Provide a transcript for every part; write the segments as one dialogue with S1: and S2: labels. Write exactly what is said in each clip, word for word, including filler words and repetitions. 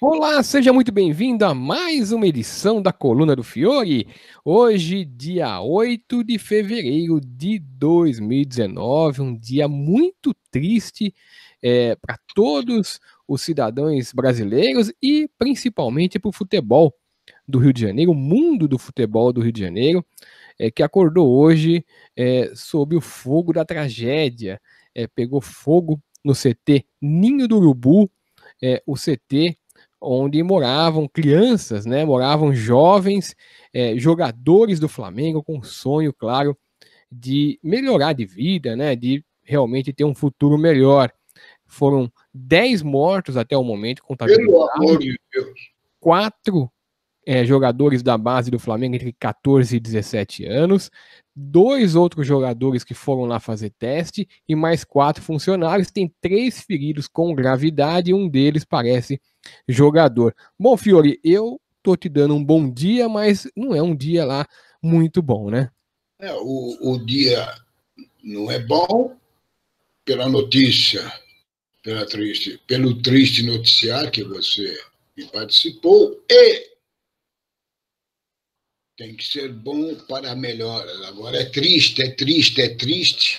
S1: Olá, seja muito bem-vindo a mais uma edição da Coluna do Fiore. Hoje, dia oito de fevereiro de dois mil e dezenove, um dia muito triste é, para todos os cidadãos brasileiros e principalmente para o futebol do Rio de Janeiro, o mundo do futebol do Rio de Janeiro, é, que acordou hoje é, sob o fogo da tragédia. É, pegou fogo no C T Ninho do Urubu, é, o C T onde moravam crianças, né? Moravam jovens, é, jogadores do Flamengo com sonho, claro, de melhorar de vida, né? De realmente ter um futuro melhor. Foram dez mortos até o momento
S2: Pelo
S1: contabilizados,
S2: amor de Deus.
S1: quatro é, jogadores da base do Flamengo entre quatorze e dezessete anos, dois outros jogadores que foram lá fazer teste e mais quatro funcionários. Tem três feridos com gravidade e um deles parece jogador. Bom, Fiore, eu tô te dando um bom dia, mas não é um dia lá muito bom, né?
S2: É, o, o dia não é bom pela notícia, pela triste, pelo triste noticiário que você participou, e tem que ser bom para melhoras. Agora é triste, é triste, é triste.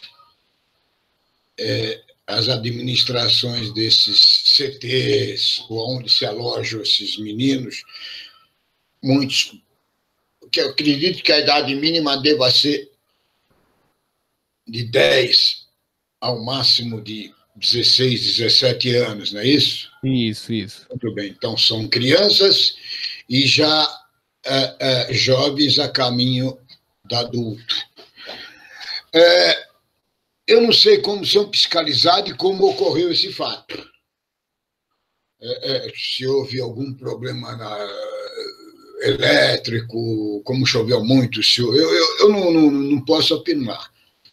S2: É, as administrações desses C Tês, onde se alojam esses meninos, muitos, que eu acredito que a idade mínima deva ser de dez ao máximo de dezesseis, dezessete anos, não é isso?
S1: Isso, isso.
S2: Muito bem. Então, são crianças e já é, é, jovens a caminho do adulto. É, eu não sei como são fiscalizados e como ocorreu esse fato. É, é, se houve algum problema na, elétrico, como choveu muito, se, eu, eu, eu não, não, não posso opinar.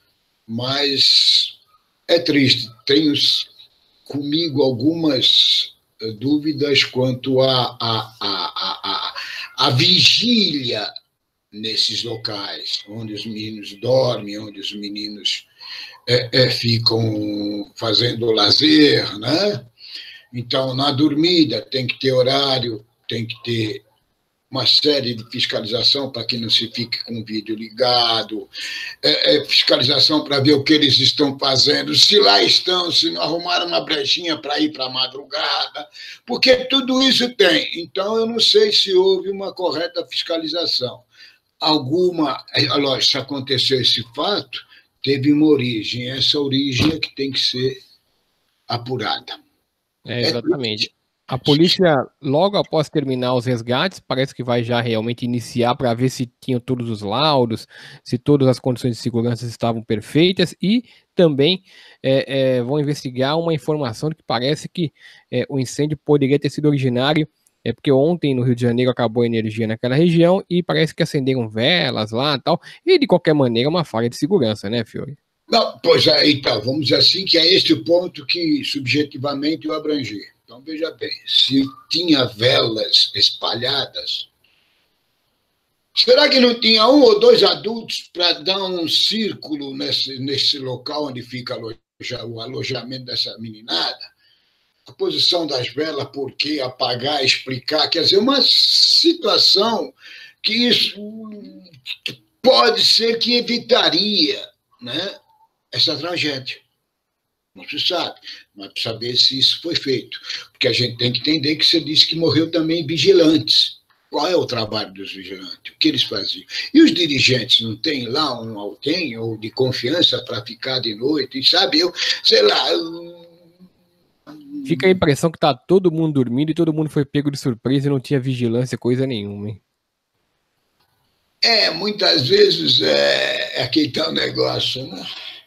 S2: Mas é triste. Tenho comigo algumas dúvidas quanto à a, a, a, a, a vigília nesses locais, onde os meninos dormem, onde os meninos é, é, ficam fazendo lazer, né? Então, na dormida tem que ter horário, tem que ter uma série de fiscalização para que não se fique com o vídeo ligado, é, é, fiscalização para ver o que eles estão fazendo, se lá estão, se não arrumaram uma brechinha para ir para a madrugada, porque tudo isso tem. Então, eu não sei se houve uma correta fiscalização. Alguma, lógico, se aconteceu esse fato, teve uma origem, essa origem é que tem que ser apurada.
S1: É, exatamente. A polícia, logo após terminar os resgates, parece que vai já realmente iniciar para ver se tinham todos os laudos, se todas as condições de segurança estavam perfeitas e também é, é, vão investigar uma informação de que parece que é, o incêndio poderia ter sido originário, é porque ontem no Rio de Janeiro acabou a energia naquela região e parece que acenderam velas lá e tal, e de qualquer maneira é uma falha de segurança, né, Fiore?
S2: Não, pois aí, então, vamos dizer assim, que é este o ponto que subjetivamente eu abrangi. Então, veja bem, se tinha velas espalhadas, será que não tinha um ou dois adultos para dar um círculo nesse, nesse local onde fica aloja, o alojamento dessa meninada? A posição das velas, por que apagar, explicar, quer dizer, uma situação que isso pode ser que evitaria, né, essa tragédia. Não se sabe, mas para saber se isso foi feito. Porque a gente tem que entender que você disse que morreu também vigilantes. Qual é o trabalho dos vigilantes? O que eles faziam? E os dirigentes não têm lá um alguém ou de confiança para ficar de noite? E sabe, eu, sei lá. Eu...
S1: Fica a impressão que tá todo mundo dormindo e todo mundo foi pego de surpresa e não tinha vigilância, coisa nenhuma, hein?
S2: É, muitas vezes é, é aquele tal negócio, né?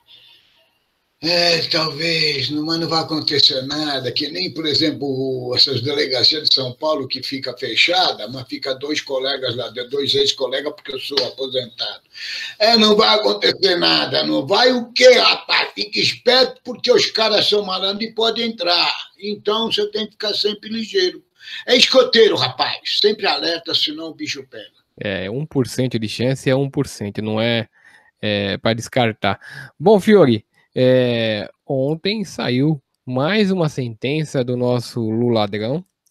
S2: É, talvez, mas não vai acontecer nada, que nem, por exemplo, essas delegacias de São Paulo que fica fechada, mas fica dois colegas lá, dois ex-colegas, porque eu sou aposentado. É, não vai acontecer nada, não vai o quê, rapaz? Fique esperto, porque os caras são malandros e podem entrar. Então, você tem que ficar sempre ligeiro. É escoteiro, rapaz, sempre alerta, senão o bicho pega.
S1: É, um por cento de chance é um por cento, não é, é para descartar. Bom, Fiore, é, ontem saiu mais uma sentença do nosso Luladrão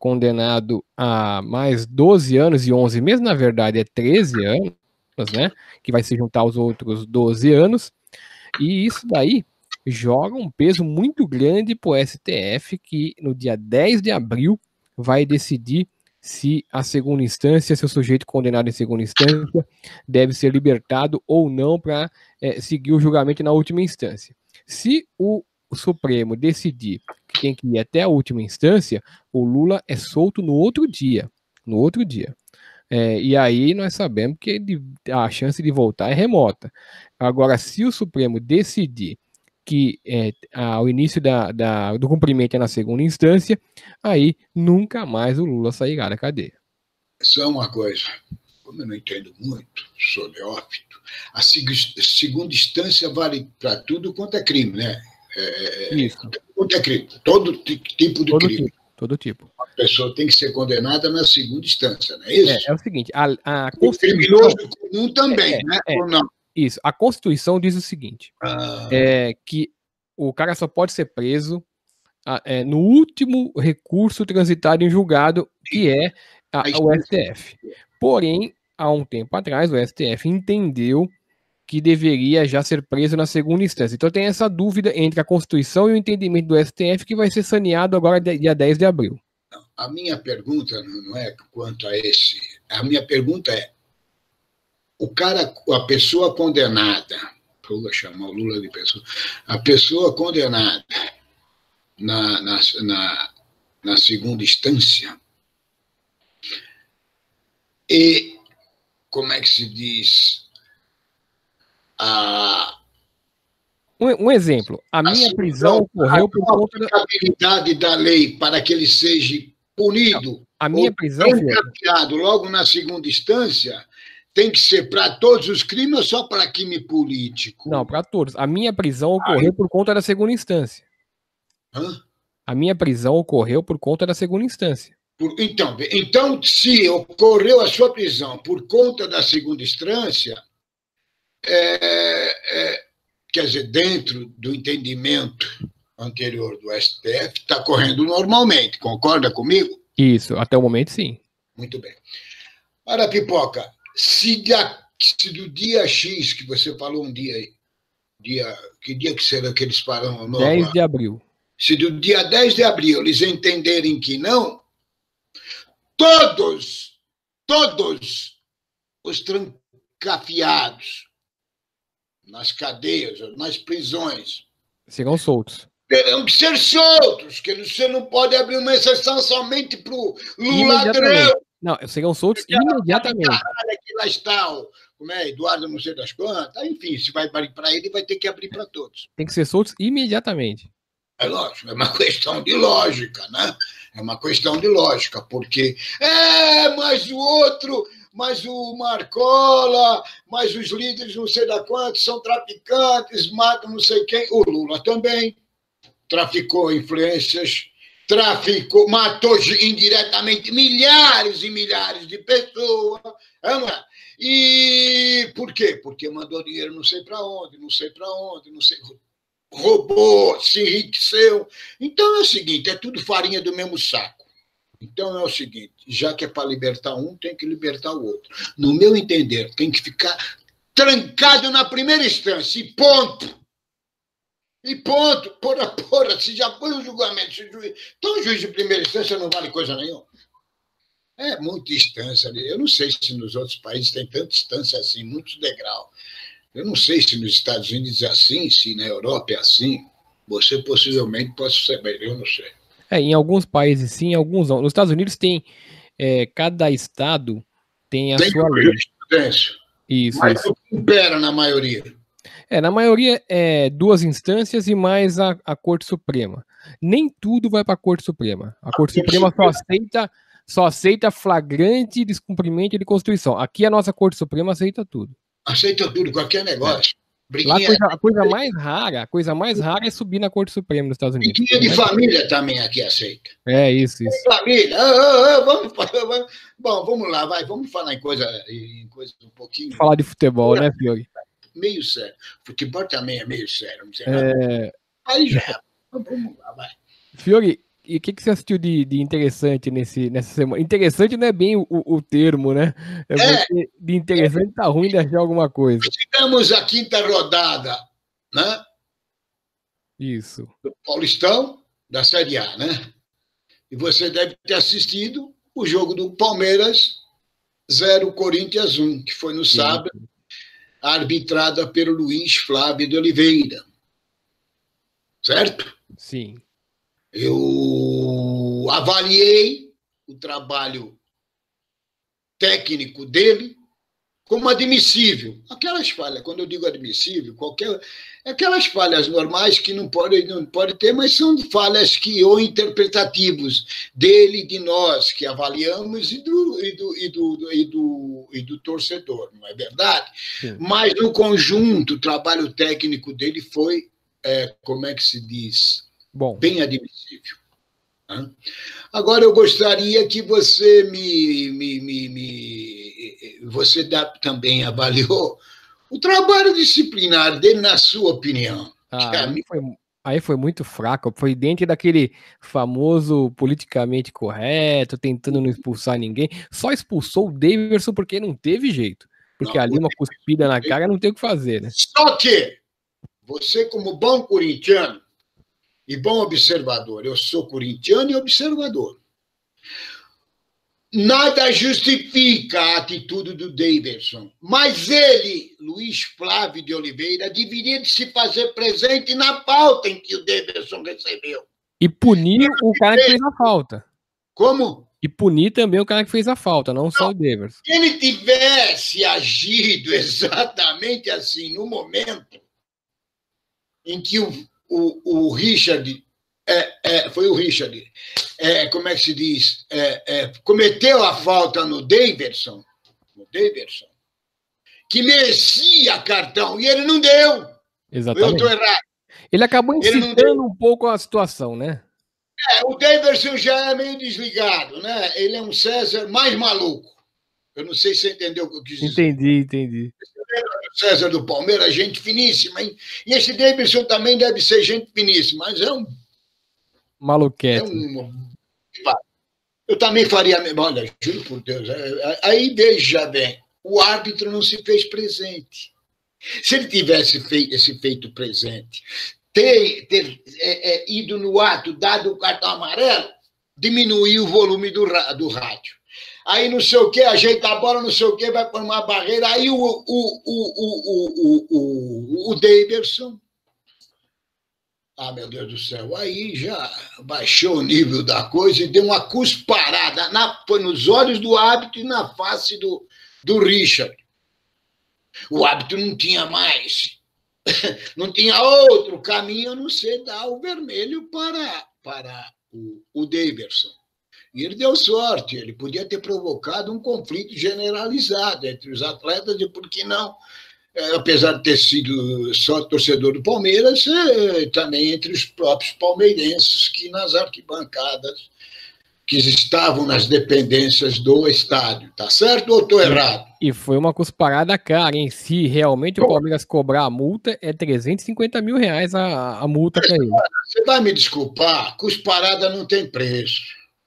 S1: condenado a mais doze anos e onze meses, na verdade é treze anos, né? Que vai se juntar aos outros doze anos. E isso daí joga um peso muito grande para o S T F, que no dia dez de abril vai decidir se a segunda instância, se o sujeito condenado em segunda instância deve ser libertado ou não para é, seguir o julgamento na última instância. Se o, o Supremo decidir que tem que ir até a última instância, o Lula é solto no outro dia. No outro dia. É, e aí nós sabemos que ele, a chance de voltar é remota. Agora, se o Supremo decidir que é, ao início da, da, do cumprimento é na segunda instância, aí nunca mais o Lula sairá da cadeia.
S2: Só uma coisa, como eu não entendo muito, sou neófito, a segunda instância vale para tudo quanto é crime, né? É,
S1: Isso.
S2: Quanto é crime, todo tipo de
S1: todo
S2: crime.
S1: Tipo, todo tipo.
S2: A pessoa tem que ser condenada na segunda instância, não é isso?
S1: É, é o seguinte, a, a
S2: o criminoso comum também,
S1: é,
S2: né?
S1: É,
S2: Ou não?
S1: Isso, a Constituição diz o seguinte,
S2: Ah.
S1: é, que o cara só pode ser preso a, é, no último recurso transitado em julgado, que é a, o S T F. Porém, há um tempo atrás, o S T F entendeu que deveria já ser preso na segunda instância. Então tem essa dúvida entre a Constituição e o entendimento do S T F, que vai ser saneado agora dia dez de abril.
S2: A minha pergunta não é quanto a esse. A minha pergunta é: o cara, a pessoa condenada, Lula chamar o Lula de pessoa, a pessoa condenada na, na, na, na segunda instância, e como é que se diz? A,
S1: um, um exemplo, a, a minha sua, prisão ocorreu por conta
S2: da habilidade da lei para que ele seja punido.
S1: Não, a minha prisão
S2: encaminhado logo na segunda instância tem que ser para todos os crimes ou só para crime político?
S1: Não, para todos. A minha prisão ocorreu Ai. por conta da segunda instância.
S2: Hã?
S1: A minha prisão ocorreu por conta da segunda instância.
S2: Por, então, então, se ocorreu a sua prisão por conta da segunda instância, é, é, quer dizer, dentro do entendimento anterior do S T F, está correndo normalmente. Concorda comigo?
S1: Isso, até o momento, sim.
S2: Muito bem. Ora, Pipoca, se, da, se do dia X, que você falou um dia aí, dia, que dia que será que eles param?
S1: dez de abril.
S2: Se do dia dez de abril eles entenderem que não, todos, todos os trancafiados nas cadeias, nas prisões,
S1: serão soltos.
S2: Terão que ser soltos, que você não pode abrir uma exceção somente para o ladrão.
S1: Não, serão soltos imediatamente.
S2: Caralho, que lá está o, como é, Eduardo não sei das quantas, enfim, se vai abrir para ele, vai ter que abrir para todos.
S1: Tem que ser soltos imediatamente.
S2: É lógico, é uma questão de lógica, né? É uma questão de lógica, porque é, mas o outro, mas o Marcola, mas os líderes não sei da quantos são traficantes, matam não sei quem, o Lula também traficou influências, traficou, matou indiretamente milhares e milhares de pessoas. É? E por quê? Porque mandou dinheiro não sei para onde, não sei para onde, não sei, roubou, se enriqueceu. Então é o seguinte, é tudo farinha do mesmo saco. Então é o seguinte, já que é para libertar um, tem que libertar o outro. No meu entender, tem que ficar trancado na primeira instância, e ponto. E ponto, porra, porra, se já foi o julgamento, se o juiz... então o juiz de primeira instância não vale coisa nenhuma. É muita instância, eu não sei se nos outros países tem tanta instância assim, muitos degraus. Eu não sei se nos Estados Unidos é assim, se na Europa é assim. Você possivelmente pode saber, eu não sei.
S1: É, em alguns países sim, em alguns não. Nos Estados Unidos tem, é, cada estado tem a tem sua lei.
S2: Isso, Mas isso. impera na maioria.
S1: É, na maioria é duas instâncias e mais a, a Corte Suprema. Nem tudo vai para a Corte Suprema. A Corte Suprema só aceita, só aceita flagrante descumprimento de Constituição. Aqui a nossa Corte Suprema aceita tudo.
S2: Aceita tudo, qualquer negócio.
S1: Lá, a, coisa, a coisa mais rara, a coisa mais rara é subir na Corte Suprema dos Estados Unidos.
S2: Briguinha de família também aqui aceita.
S1: É, isso, isso.
S2: Família, oh, oh, vamos, vamos, bom, vamos lá, vai, vamos falar em coisa, em coisa um pouquinho.
S1: Falar de futebol, né, Fiore?
S2: Meio sério. Futebol também é meio sério. Não sei
S1: é...
S2: Aí já. Vamos lá, vai.
S1: Fiore, e o que, que você assistiu de, de interessante nesse, nessa semana? Interessante não é bem o, o termo, né? É
S2: É,
S1: porque de interessante tá ruim de achar alguma coisa.
S2: tivemos a quinta rodada, né?
S1: Isso.
S2: Do Paulistão, da Série A, né? E você deve ter assistido o jogo do Palmeiras zero Corinthians um, que foi no sábado,
S1: Isso.
S2: arbitrada pelo Luiz Flávio de Oliveira. Certo?
S1: Sim.
S2: Eu avaliei o trabalho técnico dele como admissível. Aquelas falhas, quando eu digo admissível, qualquer aquelas falhas normais que não pode, não pode ter, mas são falhas que ou interpretativos dele e de nós que avaliamos e do, e do, e do, e do, e do torcedor, não é verdade? Sim. Mas no conjunto, o trabalho técnico dele foi, é, como é que se diz?
S1: Bom.
S2: Bem admissível. Né? Agora eu gostaria que você me, me, me, me você dá, também avaliou o trabalho disciplinar dele, na sua opinião.
S1: Ah, aí, foi, aí foi muito fraco. Foi dentro daquele famoso politicamente correto, tentando não expulsar ninguém. Só expulsou o Davidson porque não teve jeito. Porque não, ali uma cuspida na cara não tem o que fazer, né?
S2: Só que você, como bom corintiano e bom observador, eu sou corintiano e observador, nada justifica a atitude do Davidson, mas ele, Luiz Flávio de Oliveira, deveria de se fazer presente na falta em que o Davidson recebeu.
S1: E punir o cara que fez a falta.
S2: Como?
S1: E punir também o cara que fez a falta, não, não só o Davidson.
S2: Se ele tivesse agido exatamente assim, no momento em que o, o, o Richard... É, é, foi o Richard, é, como é que se diz, é, é, cometeu a falta no Davidson, no Davidson, que merecia cartão, e ele não deu.
S1: Exatamente.
S2: Eu estou errado.
S1: Ele acabou incitando um pouco a situação, né?
S2: É, o Davidson já é meio desligado, né? Ele é um César mais maluco. Eu não sei se você entendeu o que eu quis dizer.
S1: Entendi, entendi.
S2: O César do Palmeiras, gente finíssima, hein? E esse Davidson também deve ser gente finíssima, mas é um
S1: maluquete.
S2: É um... Eu também faria, olha, juro por Deus, aí veja bem, o árbitro não se fez presente. Se ele tivesse feito, esse feito presente, ter, ter é, é, ido no ato, dado o cartão amarelo, diminuir o volume do, do rádio. Aí não sei o que, ajeita a bola, não sei o que, vai por uma barreira, aí o, o, o, o, o, o, o Davidson, ah, meu Deus do céu, aí já baixou o nível da coisa e deu uma cusparada, na, foi nos olhos do árbitro e na face do, do Richard. O árbitro não tinha mais, não tinha outro caminho a não ser dar o vermelho para, para o, o Davidson. E ele deu sorte, ele podia ter provocado um conflito generalizado entre os atletas e, por que não, apesar de ter sido só torcedor do Palmeiras, também entre os próprios palmeirenses que nas arquibancadas, que estavam nas dependências do estádio. Tá certo ou estou errado?
S1: E foi uma cusparada cara, hein? Se realmente o Palmeiras cobrar a multa, é trezentos e cinquenta mil reais a, a multa para ele.
S2: Você vai me desculpar, cusparada não tem preço.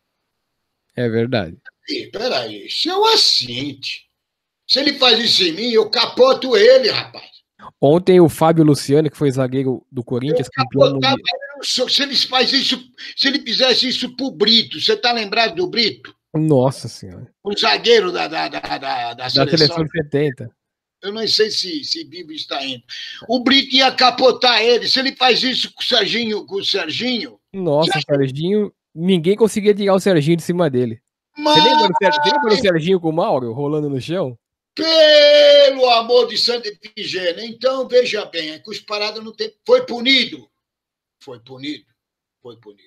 S1: É verdade.
S2: Espera aí, isso é o assinte. Se ele faz isso em mim, eu capoto ele, rapaz.
S1: Ontem o Fábio Luciano, que foi zagueiro do Corinthians, campeão mundial.
S2: Se ele faz isso, se ele fizesse isso pro Brito, você tá lembrado do Brito?
S1: Nossa Senhora.
S2: O zagueiro da, da, da, da, da,
S1: da seleção. seleção de setenta.
S2: Eu não sei se, se vivo está indo. O Brito ia capotar ele. Se ele faz isso com o Serginho, com o Serginho.
S1: Nossa, já... o Serginho, ninguém conseguia tirar o Serginho de cima dele. Mas... Você lembra, você lembra do Serginho com o Mauro rolando no chão?
S2: Pelo amor de Santa Efigênia. Então, veja bem, a cusparada não tem. Foi punido. Foi punido. Foi punido.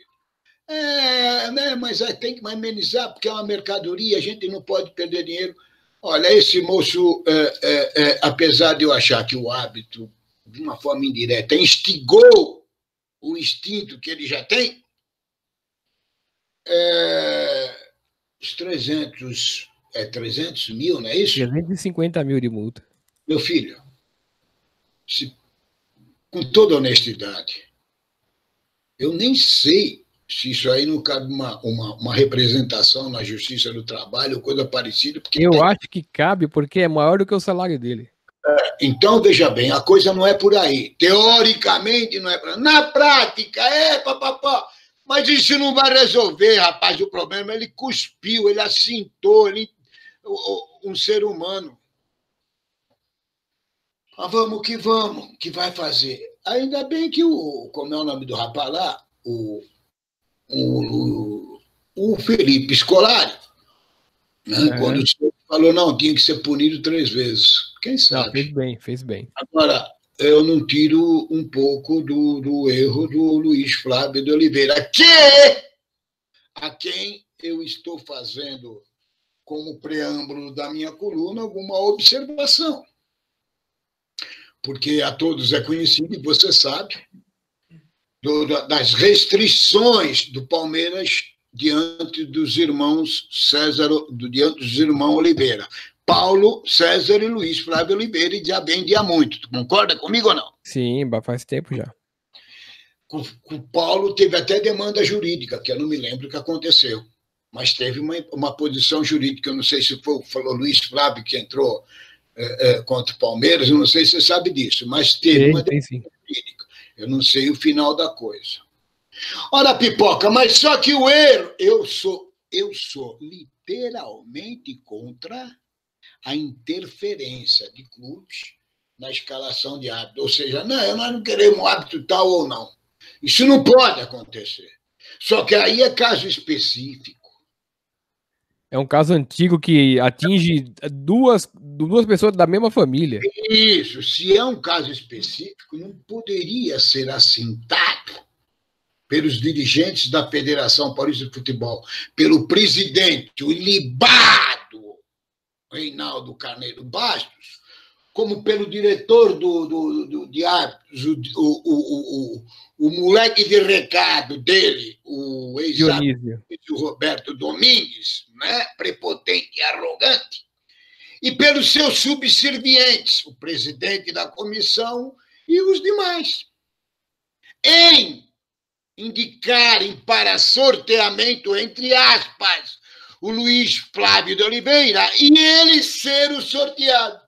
S2: É, né, mas tem que amenizar, porque é uma mercadoria, a gente não pode perder dinheiro. Olha, esse moço, é, é, é, apesar de eu achar que o árbitro, de uma forma indireta, instigou o instinto que ele já tem, é, os trezentos, é trezentos mil, não é isso?
S1: trezentos e cinquenta mil de multa.
S2: Meu filho, se, com toda honestidade, eu nem sei se isso aí não cabe uma, uma, uma representação na Justiça do Trabalho ou coisa parecida. Porque
S1: Eu
S2: é...
S1: acho que cabe, porque é maior do que o salário dele.
S2: Então, veja bem, a coisa não é por aí. Teoricamente, não é por aí. Na prática, é, papapá. Mas isso não vai resolver, rapaz, o problema. Ele cuspiu, ele assintou, ele... um ser humano. Mas vamos que vamos, que vai fazer. Ainda bem que o... Como é o nome do rapaz lá? O, o, o Felipe Scolari, né? Uhum. Quando o senhor falou, não, tinha que ser punido três vezes. Quem sabe?
S1: Não, fez bem, fez bem.
S2: Agora, eu não tiro um pouco do, do erro do Luiz Flávio de Oliveira, que a quem eu estou fazendo, como preâmbulo da minha coluna, alguma observação. Porque a todos é conhecido, e você sabe, do, das restrições do Palmeiras diante dos irmãos César, diante dos irmãos Oliveira. Paulo, César e Luiz Flávio Oliveira, e dia bem, dia muito. Tu concorda comigo ou não?
S1: Sim, faz tempo já.
S2: O, o Paulo teve até demanda jurídica, que eu não me lembro o que aconteceu. Mas teve uma, uma posição jurídica, eu não sei se foi, falou Luiz Flávio que entrou é, é, contra o Palmeiras, eu não sei se você sabe disso, mas teve
S1: sim,
S2: uma demanda
S1: sim.
S2: jurídica. Eu não sei o final da coisa. Ora, Pipoca, mas só que o erro, eu sou, eu sou literalmente contra a interferência de clubes na escalação de árbitro. Ou seja, não, nós não queremos um árbitro tal ou não. Isso não pode acontecer. Só que aí é caso específico.
S1: É um caso antigo que atinge duas, duas pessoas da mesma família.
S2: Isso, se é um caso específico, não poderia ser assentado pelos dirigentes da Federação Paulista de Futebol, pelo presidente, o ilibado Reinaldo Carneiro Bastos, como pelo diretor do, do, do, de árbitros, o, o, o, o, o moleque de recado dele, o ex-árbitro Roberto Domingues, né? Prepotente e arrogante, e pelos seus subservientes, o presidente da comissão e os demais, em indicarem para sorteamento, entre aspas, o Luiz Flávio de Oliveira e ele ser o sorteado.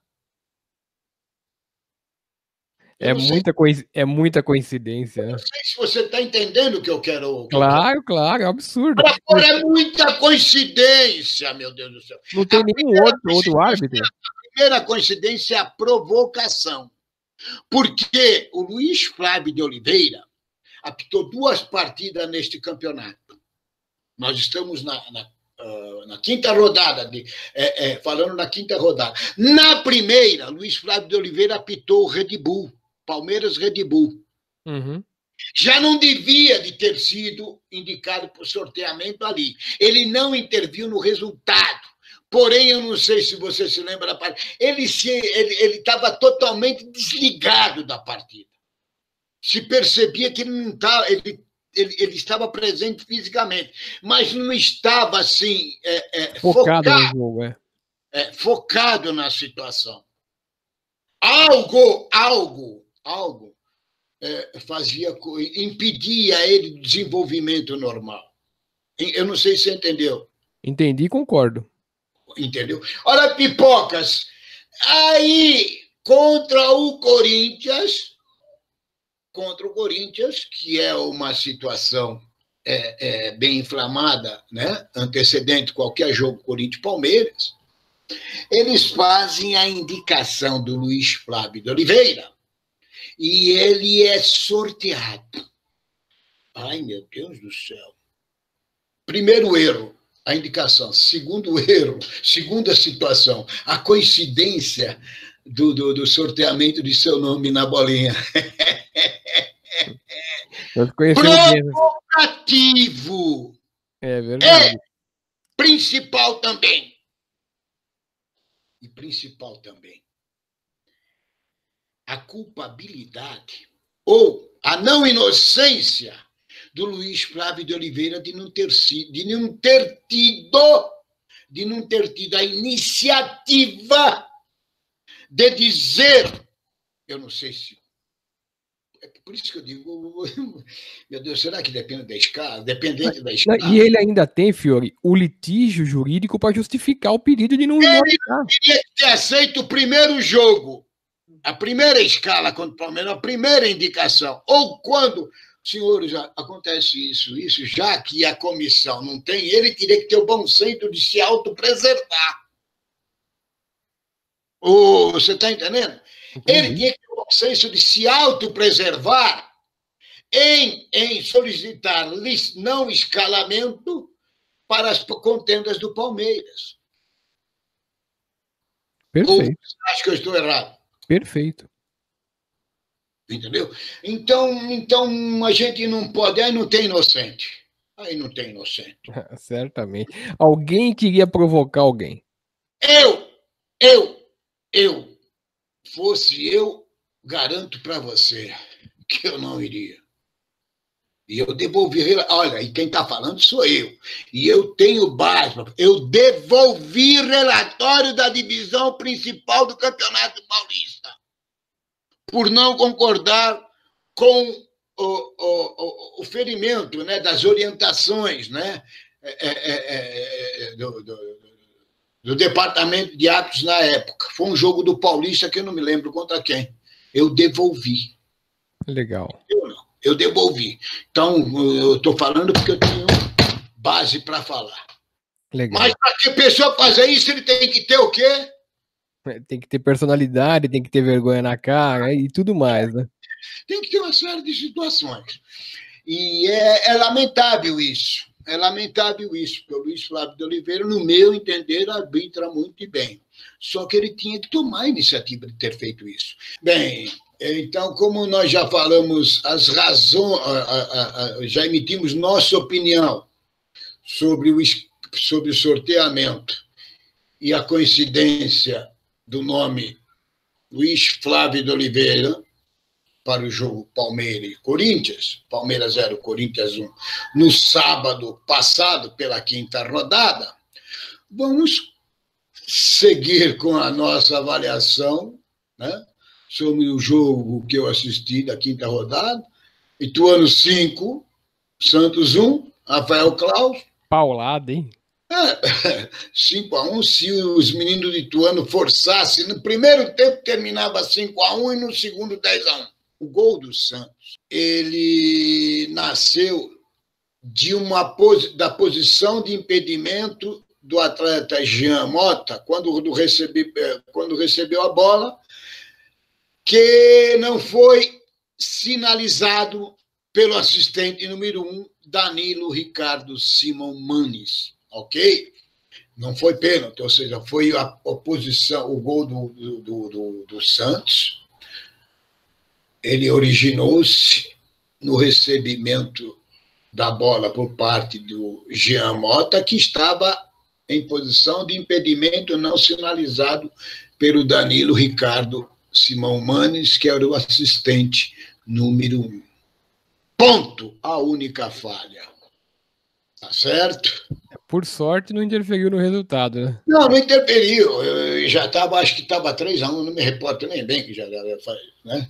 S1: É muita, coinc... é muita coincidência.
S2: Eu não sei se você está entendendo o que eu quero. Que
S1: claro,
S2: eu quero.
S1: claro, é um absurdo.
S2: Agora é muita coincidência, meu Deus do céu.
S1: Não tem a nenhum outro, outro árbitro.
S2: A primeira coincidência é a provocação. Porque o Luiz Flávio de Oliveira apitou duas partidas neste campeonato. Nós estamos na, na, uh, na quinta rodada, de, é, é, falando na quinta rodada. Na primeira, Luiz Flávio de Oliveira apitou o Red Bull, Palmeiras Red Bull.
S1: Uhum.
S2: Já não devia de ter sido indicado por sorteamento ali. Ele não interviu no resultado. Porém, eu não sei se você se lembra da partida. Ele estava totalmente desligado da partida. Se percebia que ele não estava... Ele, ele, ele estava presente fisicamente, mas não estava assim... É, é,
S1: focado,
S2: focado
S1: no jogo, é.
S2: É, focado na situação. Algo, algo, algo é, fazia, impedia ele do desenvolvimento normal. Eu não sei se você entendeu.
S1: Entendi e concordo.
S2: Entendeu? Ora, Pipocas, aí contra o Corinthians, contra o Corinthians, que é uma situação é, é, bem inflamada, né? Antecedente qualquer jogo Corinthians-Palmeiras, eles fazem a indicação do Luiz Flávio de Oliveira e ele é sorteado. Ai, meu Deus do céu. Primeiro erro, a indicação. Segundo erro, segunda situação, a coincidência do, do, do sorteamento de seu nome na bolinha. Provocativo.
S1: É verdade.
S2: É principal também. E principal também, a culpabilidade ou a não inocência do Luiz Flávio de Oliveira de não ter sido, de não ter tido, de não ter tido a iniciativa de dizer, eu não sei se por isso que eu digo, meu Deus, será que depende da escala? Dependente da
S1: Não,
S2: escala.
S1: e ele ainda tem, Fiore, o litígio jurídico para justificar o pedido de não não
S2: Ele
S1: aplicar.
S2: teria que ter aceito o primeiro jogo, a primeira escala contra o Palmeiras, a primeira indicação. Ou quando, senhores, já acontece isso, isso, já que a comissão não tem, ele teria que ter o bom senso de se autopreservar. Oh, você está entendendo?
S1: Entendi.
S2: Ele tinha que ter o bom senso de se autopreservar em, em solicitar não escalamento para as contendas do Palmeiras.
S1: Perfeito.
S2: Ou você acha que eu estou errado?
S1: Perfeito.
S2: Entendeu? Então, então a gente não pode, aí não tem inocente. Aí não tem inocente.
S1: Certamente. Alguém queria provocar alguém.
S2: Eu, eu, eu, fosse eu, garanto para você que eu não iria. E eu devolvi. Olha, e quem está falando sou eu. E eu tenho base. Eu devolvi relatório da divisão principal do Campeonato Paulista por não concordar com o, o, o, o ferimento, né, das orientações, né, é, é, é, do, do, do Departamento de Atos na época. Foi um jogo do Paulista que eu não me lembro contra quem. Eu devolvi.
S1: Legal.
S2: Eu não. Eu devolvi. Então, eu estou falando porque eu tenho base para falar.
S1: Legal.
S2: Mas para que a pessoa fazer isso, ele tem que ter o quê?
S1: Tem que ter personalidade, tem que ter vergonha na cara e tudo mais, né?
S2: Tem que ter uma série de situações. E é, é lamentável isso. É lamentável isso, porque o Luiz Flávio de Oliveira, no meu entender, arbitra muito bem. Só que ele tinha que tomar a iniciativa de ter feito isso. Bem, então, como nós já falamos as razões, já emitimos nossa opinião sobre o, sobre o sorteamento e a coincidência do nome Luiz Flávio de Oliveira para o jogo Palmeiras e Corinthians, Palmeiras zero, Corinthians um, no sábado passado, pela quinta rodada, vamos seguir com a nossa avaliação, né, sobre o jogo que eu assisti da quinta rodada, Ituano cinco, Santos um, Rafael Claus.
S1: Paulada, hein?
S2: É, cinco a um, se os meninos de Ituano forçassem, no primeiro tempo terminava cinco a um e no segundo dez a um. O gol do Santos, ele nasceu de uma da posição de impedimento do atleta Jean Mota, quando, recebe, quando recebeu a bola, que não foi sinalizado pelo assistente número um, Danilo Ricardo Simão Manes, ok? Não foi pênalti, ou seja, foi a oposição, o gol do, do, do, do Santos. Ele originou-se no recebimento da bola por parte do Jean Mota, que estava em posição de impedimento não sinalizado pelo Danilo Ricardo Simão Manes, que era o assistente número um. Ponto. A única falha. Tá certo?
S1: Por sorte, não interferiu no resultado, né?
S2: Não, não interferiu. Eu já estava, acho que estava três a um, não me reporto nem bem que já era, né?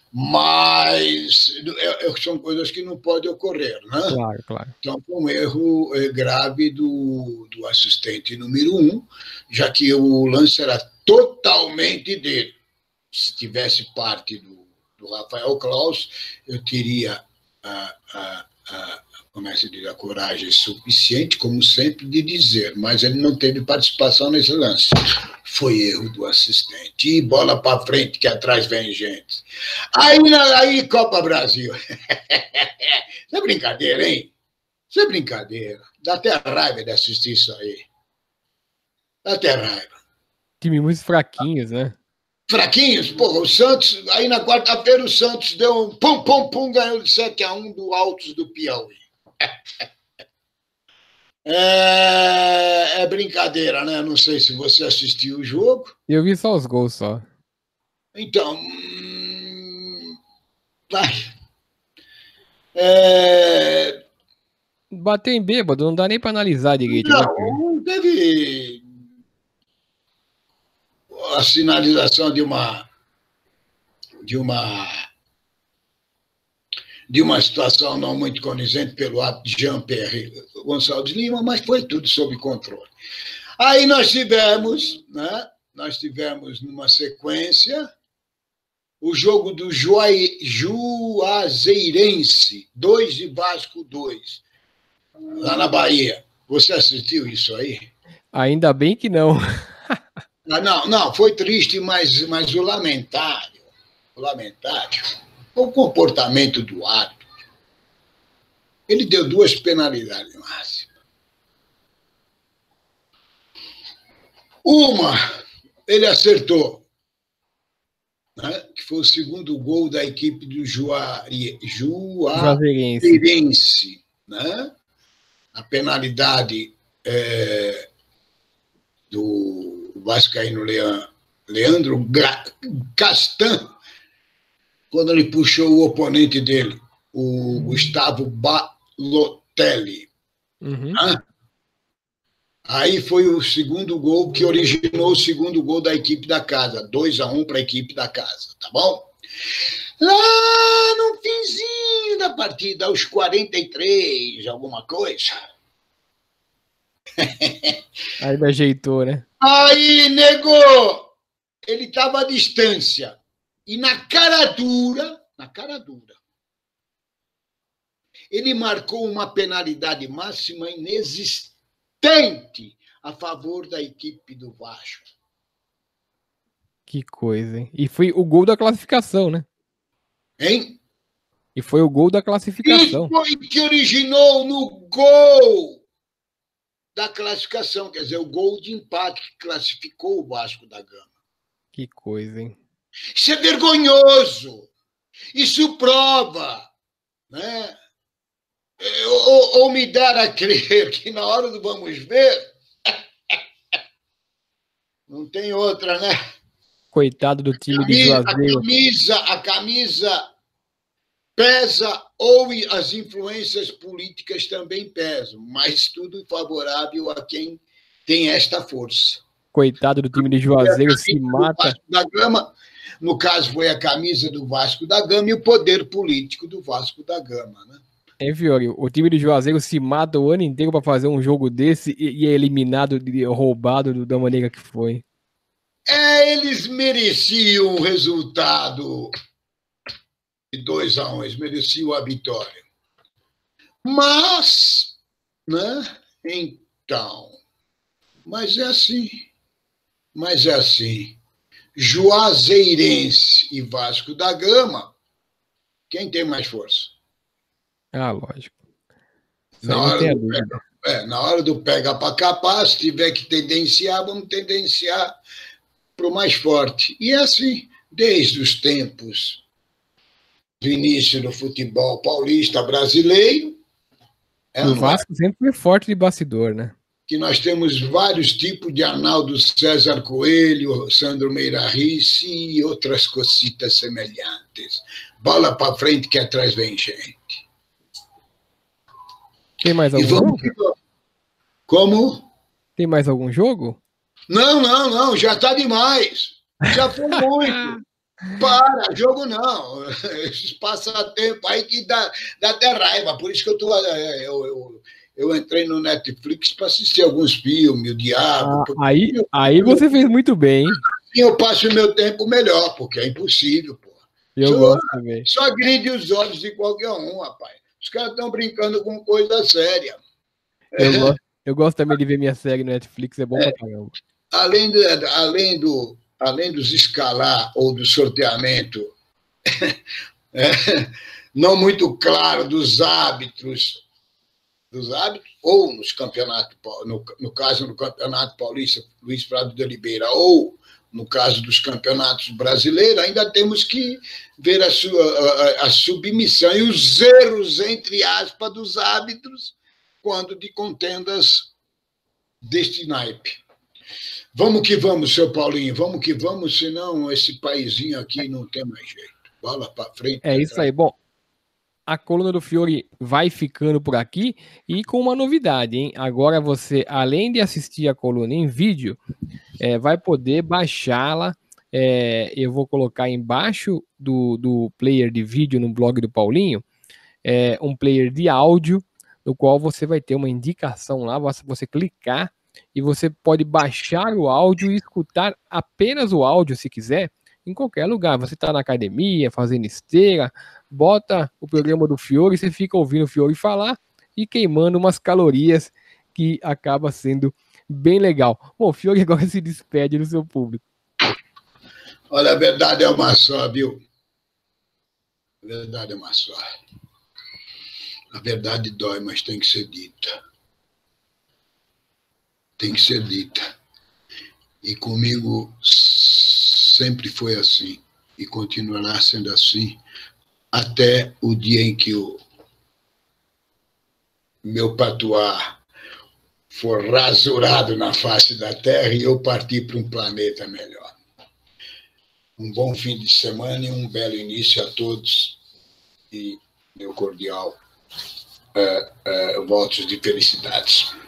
S2: Mas são coisas que não podem ocorrer, né?
S1: Claro, claro.
S2: Então, foi um erro grave do, do assistente número um, já que o lance era totalmente dele. Se tivesse parte do, do Rafael Claus, eu teria a, a, a, como é que se diz, a coragem suficiente, como sempre, de dizer, mas ele não teve participação nesse lance. Foi erro do assistente. E bola para frente, que atrás vem gente. Aí, aí Copa Brasil. Isso é brincadeira, hein? Isso é brincadeira. Dá até raiva de assistir isso aí. Dá até raiva.
S1: Time muito fraquinhos, né?
S2: Fraquinhos? Pô, o Santos, aí na quarta-feira o Santos deu um pum, pum, pum, ganhou de sete a um do Altos do Piauí. É, é brincadeira, né? Não sei se você assistiu o jogo.
S1: Eu vi só os gols, só.
S2: Então, hum, vai. É...
S1: Bateu em bêbado, não dá nem para analisar direito.
S2: Não, né? Teve a sinalização de uma de uma de uma situação não muito condizente pelo ato de Jean-Pierre Gonçalves Lima, mas foi tudo sob controle. Aí nós tivemos, né, nós tivemos numa sequência o jogo do Juai, Juazeirense, dois e Vasco dois, lá na Bahia. Você assistiu isso aí?
S1: Ainda bem que não.
S2: Ah, não, não, foi triste, mas, mas o lamentável, o lamentável, o comportamento do árbitro. Ele deu duas penalidades máximas. Uma, ele acertou, né, que foi o segundo gol da equipe do Juari, Juazeirense, né? A penalidade é, do vascaíno Leandro Castan, quando ele puxou o oponente dele, o Gustavo Balotelli.
S1: Uhum.
S2: Né? Aí foi o segundo gol que originou o segundo gol da equipe da casa, dois a um para a equipe da casa, tá bom? Lá no finzinho da partida, aos quarenta e três, alguma coisa.
S1: Aí me ajeitou, né?
S2: Aí, nego, ele estava à distância. E na cara dura, na cara dura, ele marcou uma penalidade máxima inexistente a favor da equipe do Vasco.
S1: Que coisa, hein? E foi o gol da classificação, né?
S2: Hein?
S1: E foi o gol da classificação.
S2: E foi que originou no gol da classificação, quer dizer, o gol de empate que classificou o Vasco da Gama.
S1: Que coisa, hein?
S2: Isso é vergonhoso. Isso prova, né? Ou, ou me dar a crer que na hora do vamos ver, não tem outra, né?
S1: Coitado do time de Juazeiro.
S2: A camisa, a camisa pesa, ou as influências políticas também pesam, mas tudo favorável a quem tem esta força.
S1: Coitado do time de Juazeiro, se mata.
S2: Da Gama, no caso, foi a camisa do Vasco da Gama e o poder político do Vasco da Gama, né?
S1: É, Fiore, o time de Juazeiro se mata o ano inteiro para fazer um jogo desse e, e é eliminado, roubado da maneira que foi.
S2: É, eles mereciam o resultado de dois a um, eles mereciam a vitória. Mas, né? Então, mas é assim, mas é assim. Juazeirense e Vasco da Gama, quem tem mais força?
S1: Ah, lógico.
S2: Na hora, do pega, é, na hora do pega para capar, se tiver que tendenciar, vamos tendenciar para o mais forte. E é assim, desde os tempos do início do futebol paulista brasileiro.
S1: É, o Vasco é? sempre foi forte de bastidor, né?
S2: Que nós temos vários tipos de Arnaldo César Coelho, Sandro Meira Ricci e outras cositas semelhantes. Bola para frente que atrás vem gente.
S1: Tem mais algum
S2: vamos...
S1: jogo?
S2: Como?
S1: Tem mais algum jogo?
S2: Não, não, não, já está demais. Já foi muito. Para, jogo não. Esses passatempos aí que dá, dá até raiva. Por isso que eu, tô, eu, eu, eu entrei no Netflix para assistir alguns filmes, o Diabo.
S1: Ah, aí, eu, aí você fez muito bem, hein?
S2: E eu passo o meu tempo melhor, porque é impossível, pô.
S1: Eu só, gosto também.
S2: Só gride os olhos de qualquer um, rapaz. Os caras estão brincando com coisa séria.
S1: Eu, é. gosto, eu gosto também de ver minha série no Netflix, é bom é. pra caramba.
S2: Além, de, além, do, além dos escalar ou do sorteamento é, não muito claro dos árbitros, dos árbitros, ou nos campeonatos, no, no caso do Campeonato Paulista, Luiz Prado de Oliveira, ou no caso dos campeonatos brasileiros, ainda temos que ver a, sua, a, a submissão e os erros, entre aspas, dos árbitros quando de contendas deste naipe. Vamos que vamos, seu Paulinho, vamos que vamos, senão esse paizinho aqui não tem mais jeito. Bola para frente.
S1: É isso aí. Bom, a coluna do Fiore vai ficando por aqui e com uma novidade, hein? Agora você, além de assistir a coluna em vídeo, é, vai poder baixá-la. É, eu vou colocar embaixo do, do player de vídeo no blog do Paulinho. é, um player de áudio, no qual você vai ter uma indicação lá, você, você clicar e você pode baixar o áudio e escutar apenas o áudio, se quiser, em qualquer lugar. Você está na academia, fazendo esteira, bota o programa do Fiore, você fica ouvindo o Fiore falar e queimando umas calorias, que acaba sendo bem legal. Bom, o Fiore agora se despede do seu público.
S2: Olha, a verdade é uma só, viu? A verdade é uma só. A verdade dói, mas tem que ser dita. Tem que ser dita. E comigo sempre foi assim. E continuará sendo assim até o dia em que o meu patuá for rasurado na face da Terra e eu partir para um planeta melhor. Um bom fim de semana e um belo início a todos. E meu cordial uh, uh, votos de felicidades.